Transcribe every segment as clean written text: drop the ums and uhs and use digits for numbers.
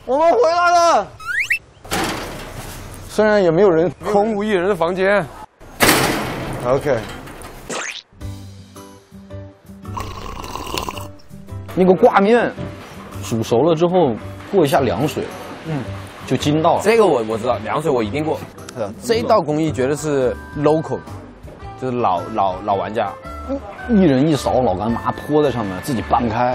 我们回来了。虽然也没有人， 空无一人的房间。 OK。那个挂面煮熟了之后过一下凉水，就筋道了。 这个我知道，凉水我一定过。这一道工艺绝对是 local， 就是老玩家。 一人一勺老干妈泼在上面，自己拌开。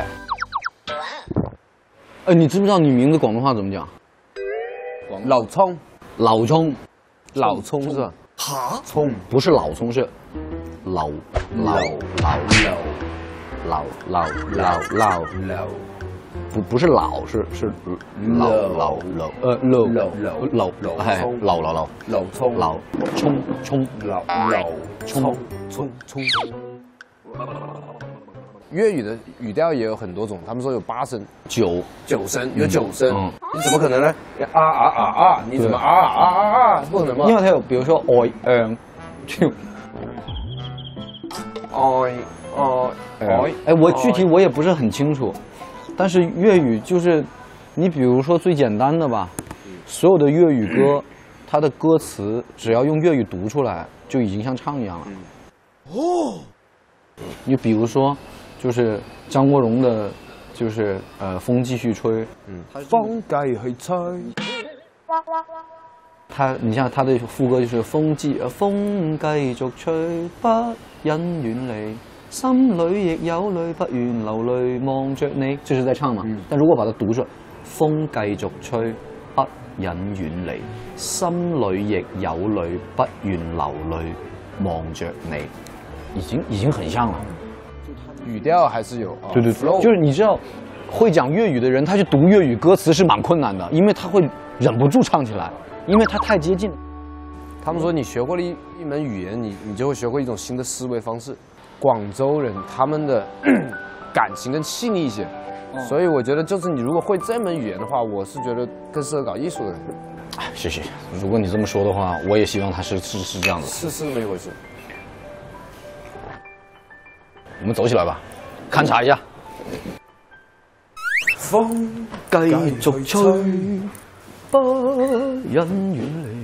你知不知道你名字广东话怎么讲？ 老葱， 老葱， 老葱是吧？ 哈，葱不是老葱，是老，不是老，是老，哎，老葱， 粤语的语调也有很多种，他们说有8声、 9 声，有9声，你怎么可能呢？啊！你怎么啊？不可能吗？ 因为它有，比如说就我具体我也不是很清楚，但是粤语就是，你比如说最简单的吧，所有的粤语歌，它的歌词只要用粤语读出来，就已经像唱一样了。你比如说，就是张国荣的，就是风继续吹， 风继续吹。 你像他的副歌就是风繼續吹，不忍遠離，心裏亦有淚，不願流淚望着你，這是在唱嘛。但如果把它讀出來，風繼續吹，不忍遠離，心裏亦有淚，不願流淚望着你，已經很像了。 语调还是有， 对，就是你知道，会讲粤语的人，他去读粤语歌词是蛮困难的，因为他会忍不住唱起来。因为它太接近。 他们说你学会了一门语言，你就会学会一种新的思维方式。广州人他们的感情更细腻一些，所以我觉得就是你如果会这门语言的话，我是觉得更适合搞艺术的人。 谢谢。如果你这么说的话，我也希望他是这样的。 是这么一回事。 我们走起来吧，勘察一下。風繼續吹，不忍遠離。